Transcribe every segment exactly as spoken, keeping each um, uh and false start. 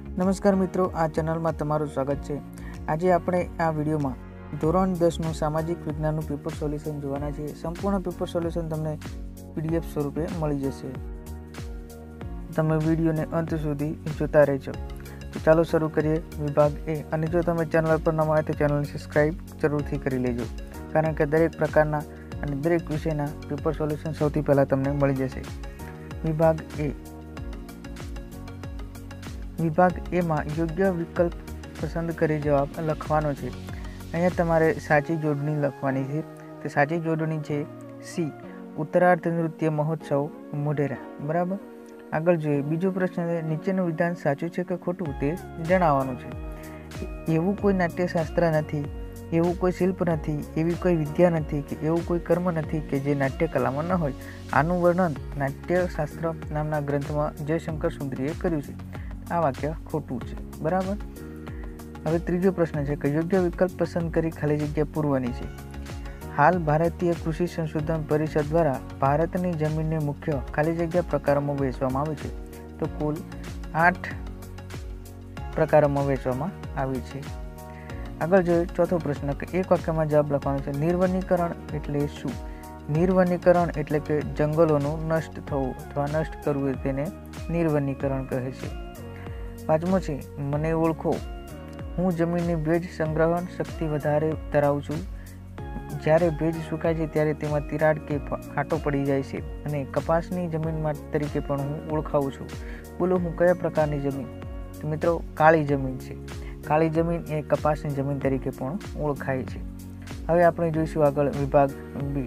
નમસ્કાર મિત્રો, આ ચેનલમાં તમારું સ્વાગત છે। આજે આપણે આ વિડીયોમાં ધોરણ દસનું સામાજિક વિજ્ઞાનનું પેપર સોલ્યુશન જોવાના છીએ। સંપૂર્ણ પેપર સોલ્યુશન તમને પીડીએફ સ્વરૂપે મળી જશે। તમે વિડીયોને અંત સુધી જોતા રહેજો। તો ચાલો શરૂ કરીએ વિભાગ એ। અને જો તમે ચેનલ પર નવા હોય તો ચેનલને સબસ્ક્રાઇબ જરૂરથી કરી લેજો, કારણ કે દરેક પ્રકારના અને દરેક વિષયના પેપર સોલ્યુશન સૌથી પહેલાં તમને મળી જશે। વિભાગ એ વિભાગ એમાં યોગ્ય વિકલ્પ પસંદ કરી જવાબ લખવાનો છે। અહીંયા તમારે સાચી જોડણી લખવાની છે। તો સાચી જોડણી છે સી, ઉત્તરાર્ધ નૃત્ય મહોત્સવ મોઢેરા। બરાબર, આગળ જોઈએ। બીજો પ્રશ્ન છે, નીચેનું વિધાન સાચું છે કે ખોટું તે જણાવવાનું છે। એવું કોઈ નાટ્યશાસ્ત્ર નથી, એવું કોઈ શિલ્પ નથી, એવી કોઈ વિદ્યા નથી કે એવું કોઈ કર્મ નથી કે જે નાટ્યકલામાં ન હોય। આનું વર્ણન નાટ્યશાસ્ત્ર નામના ગ્રંથમાં જયશંકર સુંદરીએ કર્યું છે। આ વાક્ય ખોટું છે। બરાબર, હવે ત્રીજો પ્રશ્ન છે કે યોગ્ય વિકલ્પ પસંદ કરી ખાલી જગ્યા પૂરવાની છે। હાલ ભારતીય કૃષિ સંશોધન પરિષદ દ્વારા ભારતની જમીનને મુખ્ય ખાલી જગ્યા પ્રકારોમાં વહેંચવામાં આવે છે। તો કુલ આઠ પ્રકારોમાં વહેંચવામાં આવી છે। આગળ જોઈએ ચોથો પ્રશ્ન કે એક વાક્યમાં જવાબ લખવાનો છે। નિર્વનીકરણ એટલે શું? નિર્વનીકરણ એટલે કે જંગલોનું નષ્ટ થવું અથવા નષ્ટ કરવું, તેને નિર્વનીકરણ કહે છે। પાંચમો છે, મને ઓળખો। હું જમીનની ભેજ સંગ્રહણ શક્તિ વધારે ધરાવું છું। જ્યારે ભેજ સુકાય છે ત્યારે તેમાં તિરાડ કે ફાટો પડી જાય છે અને કપાસની જમીનમાં તરીકે પણ હું ઓળખાવું છું। બોલો, હું કયા પ્રકારની જમીન? તો મિત્રો, કાળી જમીન છે। કાળી જમીન એ કપાસની જમીન તરીકે પણ ઓળખાય છે। હવે આપણે જોઈશું આગળ વિભાગ બી।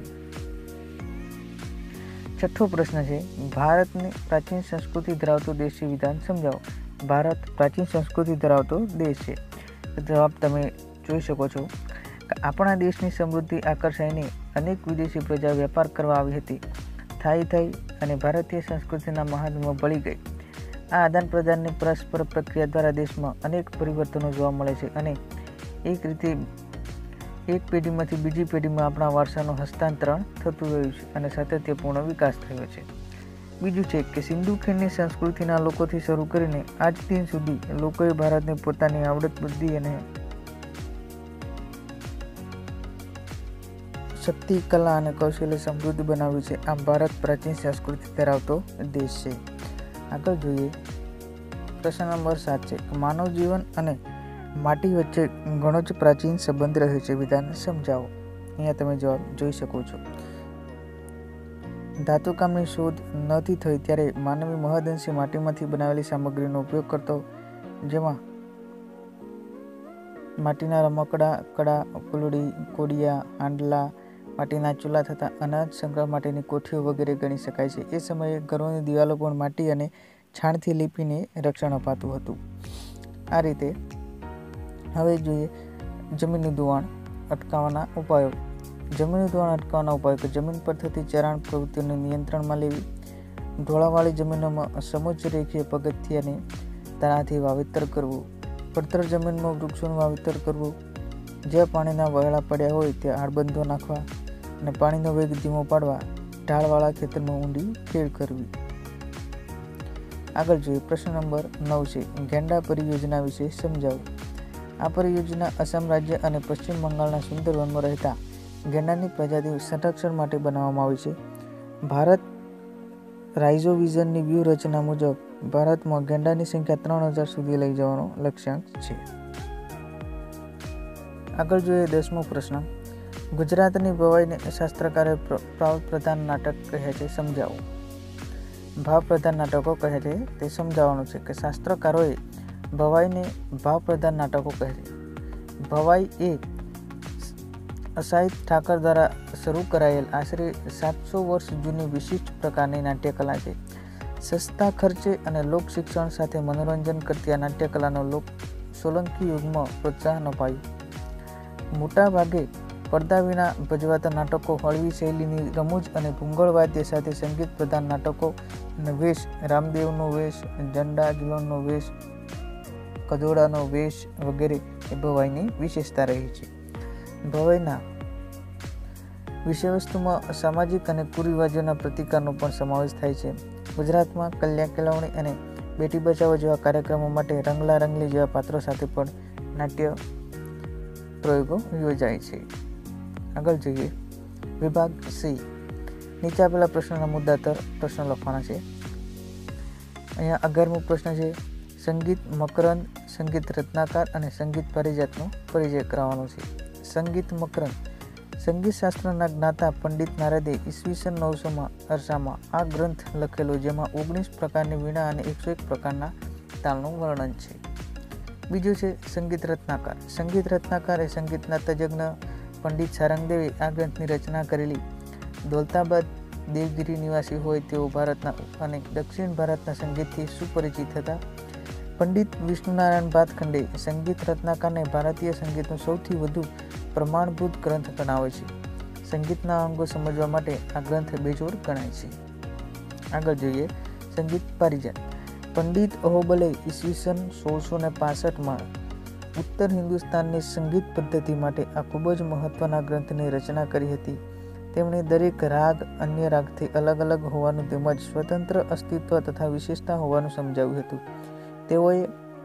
છઠ્ઠો પ્રશ્ન છે, ભારતને પ્રાચીન સંસ્કૃતિ ધરાવતો દેશી વિધાન સમજાવો। ભારત પ્રાચીન સંસ્કૃતિ ધરાવતો દેશ છે। જવાબ તમે જોઈ શકો છો કે આપણા દેશની સમૃદ્ધિ આકર્ષાઈને અનેક વિદેશી પ્રજા વેપાર કરવા આવી હતી, થઈ થઈ અને ભારતીય સંસ્કૃતિના મહાત્મ્યમાં ભળી ગઈ। આ આદાન પ્રદાનની પરસ્પર પ્રક્રિયા દ્વારા દેશમાં અનેક પરિવર્તનો જોવા મળે છે અને એક રીતે એક પેઢીમાંથી બીજી પેઢીમાં આપણા વારસાનું હસ્તાંતરણ થતું રહ્યું છે અને સાતત્યપૂર્ણ વિકાસ થયો છે। બીજું છે કે સિંધુ ખીણની સંસ્કૃતિના લોકોથી શરૂ કરીને આજ દિન સુધી લોકોએ ભારતને પોતાની આવડત, બુદ્ધિ અને શક્તિ, કલા અને કૌશલ્ય સમૃદ્ધ બનાવ્યું છે। આમ ભારત પ્રાચીન સંસ્કૃતિ ધરાવતો દેશ છે। આગળ જોઈએ પ્રશ્ન નંબર સાત છે, માનવ જીવન અને માટી વચ્ચે ઘણો જ પ્રાચીન સંબંધ રહ્યો છે, વિધાન સમજાવો। અહીંયા તમે જવાબ જોઈ શકો છો। ધાતુકામની શોધ નહોતી થઈ ત્યારે માનવી મહદઅંશે માટીમાંથી બનાવેલી સામગ્રીનો ઉપયોગ કરતો, જેમાં માટીના રમકડા, કડા, ફૂલડી, કોડિયા, હાંડલા, માટીના ચૂલા તથા અનાજ સંગ્રહ માટેની કોઠીઓ વગેરે ગણી શકાય છે। એ સમયે ઘરોની દિવાલો પણ માટી અને છાણથી લીપીને રક્ષણ અપાતું હતું। આ રીતે હવે જોઈએ જમીનનું ધોવાણ અટકાવવાના ઉપાયો। જમીનનું ધોવાણ અટકાવવાના ઉપાયો કે જમીન પર થતી ચરાણ પ્રવૃત્તિઓને નિયંત્રણમાં લેવી, ઢોળાવાળી જમીનોમાં સમોચ્ચ રેખીય પગથિયાને તારાથી વાવેતર કરવું, પડતર જમીનમાં વૃક્ષોનું વાવેતર કરવું, જ્યાં પાણીના વહેલા પડ્યા હોય ત્યાં આડબંધો નાખવા અને પાણીનો વેગ ધીમો પાડવા, ઢાળવાળા ખેતરમાં ઊંડી ખેડ કરવી। આગળ જોઈએ પ્રશ્ન નંબર નવ છે, ગેંડા પરિયોજના વિશે સમજાવો। આ પરિયોજના અસમ રાજ્ય અને પશ્ચિમ બંગાળના સુંદર વનમાં રહેતા ગેંડાની પ્રજાતિ સંરક્ષણ માટે બનાવવામાં આવી છે। ભારત રાઇઝોવિઝનની વ્યૂહરચના મુજબ ભારતમાં ગેંડાની સંખ્યા ત્રણ હજાર સુધી લઈ જવાનો લક્ષ્યાંક છે। આગળ જોઈએ દસમો પ્રશ્ન, ગુજરાતની ભવાઈને શાસ્ત્રકારે ભાવ પ્રધાન નાટક કહે છે, સમજાવો। ભાવ પ્રધાન નાટકો કહે છે તે સમજાવવાનું છે કે શાસ્ત્રકારોએ ભવાઈને ભાવ પ્રધાન નાટકો કહે છે। ભવાઈ એ અસાહિત ઠાકર દ્વારા શરૂ કરાયેલ આશરે સાતસો વર્ષ જૂની વિશિષ્ટ પ્રકારની નાટ્યકલા છે। સસ્તા ખર્ચે અને લોક શિક્ષણ સાથે મનોરંજન કરતી આ નાટ્યકલાનો લોક સોલંકી યુગમાં પ્રોત્સાહન અપાયું। મોટા ભાગે પડદા વિના ભજવાતા નાટકો, હળવી શૈલીની રમૂજ અને ભૂંગળ વાદ્ય સાથે સંગીત પ્રધાન નાટકો અને વેશ, રામદેવનો વેશ, ઝંડા-ઝુલણનો વેશ, કદોડાનો વેશ વગેરે એ ભવાઈની વિશેષતા રહી છે। ભવાઈના વિષયવસ્તુમાં સામાજિક અને કુરિવાજોના પ્રતિકારનો પણ સમાવેશ થાય છે। ગુજરાતમાં કલ્યા કેળવણી અને બેટી બચાવો જેવા કાર્યક્રમો માટે રંગલા રંગલી જેવા પાત્રો સાથે પણ નાટ્ય પ્રયોગો યોજાય છે. આગળ જોઈએ વિભાગ સી. નીચે આપેલા પ્રશ્નના મુદ્દાતર પ્રશ્નો લખવાના છે. અહીંયા અગિયારમો પ્રશ્ન છે સંગીત મકરંદ, સંગીત રત્નાકર અને સંગીત પારિજાતનો પરિચય કરાવવાનો છે. સંગીત મકરંદ. સંગીત શાસ્ત્રના જ્ઞાતા પંડિત નારદે ઈસવીસન નવસોમાં અરસામાં આ ગ્રંથ લખેલો, જેમાં ઓગણીસ પ્રકારની વીણા અને એકસો એક પ્રકારના તાલનું વર્ણન છે. બીજું છે સંગીત રત્નાકર. સંગીત રત્નાકર એ સંગીતના તજજ્ઞ પંડિત સારંગદેવે આ ગ્રંથની રચના કરેલી. દૌલતાબાદ દેવગીરી નિવાસી હોય તેઓ ભારતના અને દક્ષિણ ભારતના સંગીતથી સુપરિચિત હતા. પંડિત વિષ્ણુનારાયણ ભાતખંડે સંગીત રત્નાકરને ભારતીય સંગીતનો સૌથી વધુ પ્રમાણભૂત ગ્રંથ ગણાવે છે. સંગીતના અંગો સમજવા માટે આ ગ્રંથ બેજોડ ગણાય છે. આગળ જોઈએ સંગીત પારિજાત. પંડિત અહોબલે ઈસવીસન સોળસો ને પાસઠમાં ઉત્તર હિન્દુસ્તાનની સંગીત પદ્ધતિ માટે આ ખૂબ જ મહત્વના ગ્રંથની રચના કરી હતી. તેમણે દરેક રાગ અન્ય રાગથી અલગ અલગ હોવાનું તેમજ સ્વતંત્ર અસ્તિત્વ તથા વિશેષતા હોવાનું સમજાવ્યું હતું. તેઓએ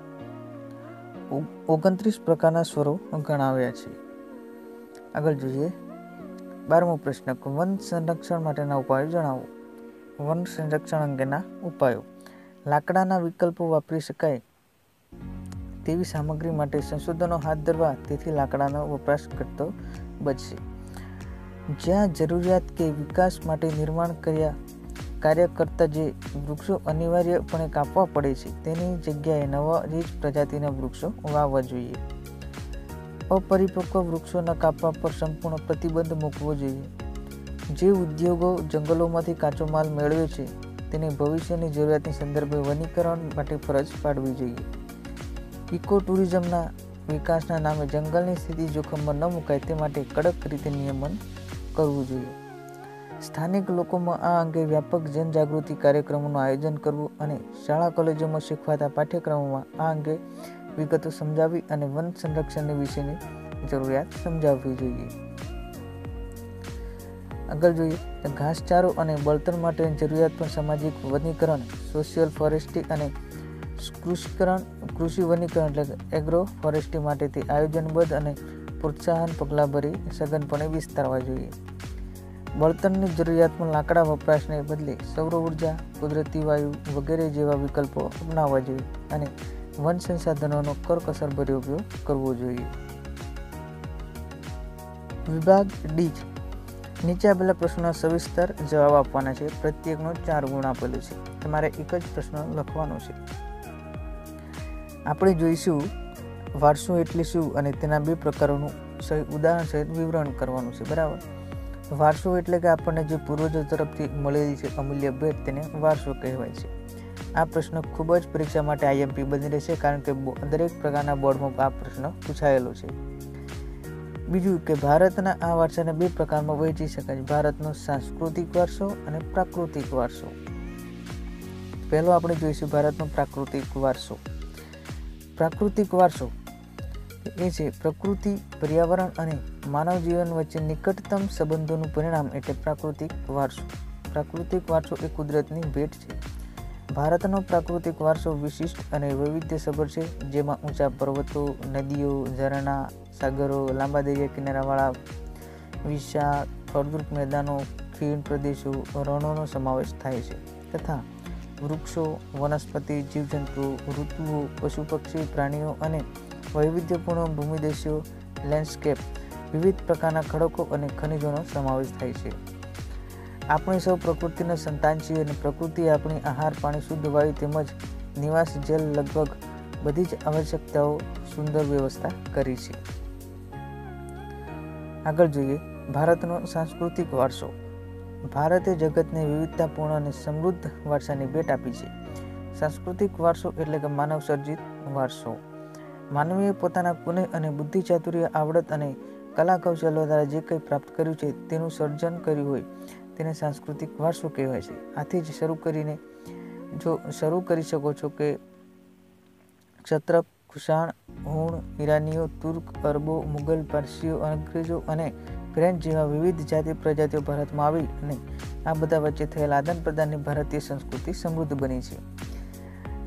ઓગણત્રીસ પ્રકારના સ્વરો ગણાવ્યા છે. આગળ જોઈએ બારમો પ્રશ્ન વન સંરક્ષણ માટેના ઉપાયો જણાવો. વન સંરક્ષણ અંગેના ઉપાયો. લાકડાના વિકલ્પો વાપરી શકાય તેવી સામગ્રી માટે સંશોધનો હાથ ધરવા, તેથી લાકડાનો વપરાશ ઘટતો બચશે. જ્યાં જરૂરિયાત કે વિકાસ માટે નિર્માણ કર્યા કાર્ય કરતા જે વૃક્ષો અનિવાર્યપણે કાપવા પડે છે, તેની જગ્યાએ નવા રીત પ્રજાતિના વૃક્ષો વાવવા જોઈએ. અપરિપક્વ વૃક્ષો ન કાપવા પર સંપૂર્ણ પ્રતિબંધ મૂકવો જોઈએ. જે ઉદ્યોગો જંગલોમાંથી કાચો માલ મેળવે છે, તેને ભવિષ્યની જરૂરિયાતની સંદર્ભે વનીકરણ માટે ફરજ પાડવી જોઈએ. ઇકો ટુરિઝમના વિકાસના નામે જંગલની સ્થિતિ જોખમમાં ન મુકાય તે માટે કડક રીતે નિયમન કરવું જોઈએ. સ્થાનિક લોકોમાં આ અંગે વ્યાપક જનજાગૃતિ કાર્યક્રમોનું આયોજન કરવું અને શાળા કોલેજોમાં શીખવાતા પાઠ્યક્રમોમાં આ અંગે વિગતો સમજાવી અને વન સંરક્ષણની વિશેની જરૂરિયાત સમજાવવી જોઈએ. આગળ જોઈએ ઘાસચારો અને બળતણ માટેની જરૂરિયાત પર સામાજિક વનીકરણ, સોશિયલ ફોરેસ્ટ્રી અને કૃષિકરણ કૃષિ વનીકરણ એટલે એગ્રો ફોરેસ્ટ્રી માટે તે આયોજનબદ્ધ અને પ્રોત્સાહન પગલાં ભરી સઘનપણે વિસ્તારવા જોઈએ. બળતણની જરૂરિયાતમાં લાકડા વપરાશને બદલે સૌર ઉર્જા, કુદરતી વાયુ વગેરે જેવા વિકલ્પો અપનાવવા જોઈએ અને વન સંસાધનોનો કરકસરભર્યો ઉપયોગ કરવો જોઈએ. વિભાગ ડી. નીચે આપેલા પ્રશ્નોના સવિસ્તર જવાબ આપવાના છે. પ્રત્યેકનો ચાર ગુણ આપેલું છે. તમારે એક જ પ્રશ્ન લખવાનો છે. આપણે જોઈશું વારસો એટલે શું અને તેના બે પ્રકારોનું ઉદાહરણ સહિત વિવરણ કરવાનું છે. બરાબર. વારસો એટલે કે આપણને જે પૂર્વજો તરફથી મળેલી છે અમૂલ્ય ભેટ, તેને વારસો કહેવાય છે. આ પ્રશ્ન ખૂબ જ પરીક્ષા માટે આઈએમપી બની રહેશે, કારણ કે દરેક પ્રકારના બોર્ડમાં આ પ્રશ્ન પૂછાયેલો છે. બીજું કે ભારતના આ વારસાને બે પ્રકારમાં વહેંચી શકાય: ભારતનો સાંસ્કૃતિક વારસો અને પ્રાકૃતિક વારસો. પહેલો આપણે જોઈશું ભારતનો પ્રાકૃતિક વારસો. પ્રાકૃતિક વારસો એ છે પ્રકૃતિ, પર્યાવરણ અને માનવ જીવન વચ્ચે નિકટતમ સંબંધોનું પરિણામ એટલે પ્રાકૃતિક વારસો. પ્રાકૃતિક વારસો એ કુદરતની ભેટ છે. ભારતનો પ્રાકૃતિક વારસો વિશિષ્ટ અને વૈવિધ્યસભર છે, જેમાં ઊંચા પર્વતો, નદીઓ, ઝરણા, સાગરો, લાંબા દરિયા કિનારાવાળા વિશાળ ફળદ્રુપ મેદાનો, ખીણ પ્રદેશો, રણોનો સમાવેશ થાય છે તથા વૃક્ષો, વનસ્પતિ, જીવજંતુઓ, ઋતુઓ, પશુ પક્ષી, પ્રાણીઓ અને વૈવિધ્યપૂર્ણ ભૂમિદૃશ્યો, લેન્ડસ્કેપ, વિવિધ પ્રકારના ખડકો અને ખનિજોનો સમાવેશ થાય છે. આપણે સૌ પ્રકૃતિના સંતાન છીએ અને પ્રકૃતિએ આપણી આહાર, પાણી, શુદ્ધ વાયુ તેમજ નિવાસ જલ લગભગ બધી જ આવશ્યકતાઓ સુંદર વ્યવસ્થા કરી છે. આગળ જોઈએ ભારતનો સાંસ્કૃતિક વારસો. ભારતે જગતને વિવિધતાપૂર્ણ અને સમૃદ્ધ વારસાની ભેટ આપી છે. સાંસ્કૃતિક વારસો એટલે કે માનવ સર્જિત વારસો. માનવીએ પોતાના કુનેહ અને બુદ્ધિ, ચાતુર્ય, આવડત અને કલા કૌશલ્ય દ્વારા જે કંઈ પ્રાપ્ત કર્યું છે તેનું સર્જન કર્યું હોય તેને સાંસ્કૃતિક વારસો કહેવાય છે. આથી જ શરૂ કરીને જો શરૂ કરી શકો છો કે ક્ષત્રપ, કુષાણ, હુણ, ઈરાનીઓ, તુર્ક, અરબો, મુગલ, પારસીઓ, અંગ્રેજો અને ફ્રેન્ચ જેવા વિવિધ જાતિ પ્રજાતિઓ ભારતમાં આવી અને આ બધા વચ્ચે થયેલા આદાન પ્રદાનની ભારતીય સંસ્કૃતિ સમૃદ્ધ બની છે.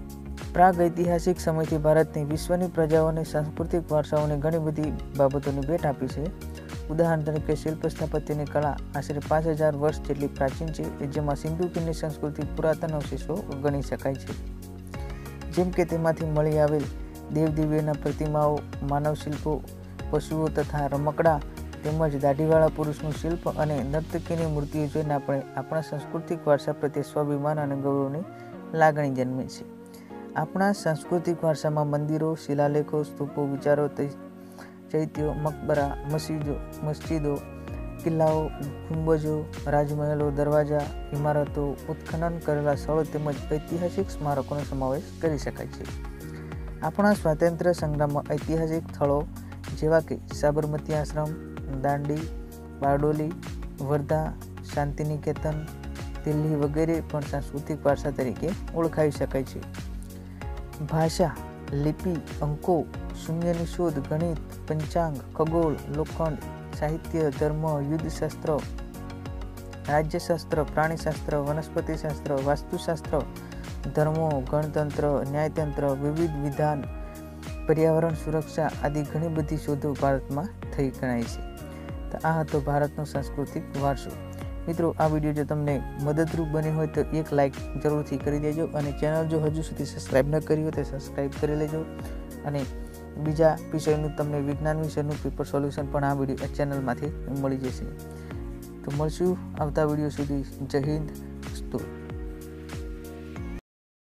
પ્રાગૈતિહાસિક સમયથી ભારતની વિશ્વની પ્રજાઓને સાંસ્કૃતિક વારસાઓને ઘણી બધી બાબતોની ભેટ આપી છે. ઉદાહરણ તરીકે શિલ્પ સ્થાપત્યની કળા આશરે પાંચ હજાર વર્ષ જેટલી પ્રાચીન છે, જેમાં સિંધુ ખીણની સંસ્કૃતિ પુરાતન અવશેષો ગણી શકાય છે. જેમ કે તેમાંથી મળી આવેલ દેવદેવીઓના પ્રતિમાઓ, માનવ શિલ્પો, પશુઓ તથા રમકડા તેમજ દાઢીવાળા પુરુષનું શિલ્પ અને નર્તકીની મૂર્તિઓ જોઈને આપણે આપણા સાંસ્કૃતિક વારસા પ્રત્યે સ્વાભિમાન અને ગૌરવની લાગણી જન્મે છે. આપણા સાંસ્કૃતિક વારસામાં મંદિરો, શિલાલેખો, સ્તૂપો, વિચારો, ચૈત્યો, મકબરા, મસ્જિદો મસ્જિદો કિલ્લાઓ, ગુંબજો, રાજમહેલો, દરવાજા, ઇમારતો, ઉત્ખનન કરેલા સ્થળો તેમજ ઐતિહાસિક સ્મારકોનો સમાવેશ કરી શકાય છે. આપણા સ્વાતંત્ર્ય સંગ્રામમાં ઐતિહાસિક સ્થળો જેવા કે સાબરમતી આશ્રમ, દાંડી, બારડોલી, વર્ધા, શાંતિનિકેતન, દિલ્હી વગેરે પણ સાંસ્કૃતિક વારસા તરીકે ઓળખાવી શકાય છે. ભાષા, લિપિ, અંકો, શૂન્યની શોધ, ગણિત, પંચાંગ, ખગોળ, લોખંડ, સાહિત્ય, ધર્મ, યુદ્ધશાસ્ત્ર, રાજ્યશાસ્ત્ર, પ્રાણીશાસ્ત્ર, વનસ્પતિશાસ્ત્ર, વાસ્તુશાસ્ત્ર, ધર્મો, ગણતંત્ર, ન્યાયતંત્ર, વિવિધ વિધાન, પર્યાવરણ સુરક્ષા આદિ ઘણી બધી શોધો ભારતમાં થઈ ગણાય છે. તો આ હતો ભારતનો સાંસ્કૃતિક વારસો. મિત્રો, આ વિડીયો જો તમને મદદરૂપ બની હોય તો એક લાઇક જરૂરથી કરી દેજો અને ચેનલ જો હજુ સુધી સબસ્ક્રાઈબ ન કરી હોય તો સબસ્ક્રાઈબ કરી લેજો. અને બીજા વિષયનું તમને વિજ્ઞાન વિષયનું પેપર સોલ્યુશન પણ આ વિડીયો આ ચેનલમાંથી મળી જશે. તો મળશું આવતા વિડીયો સુધી. જય હિન્દ. અસ્તુ.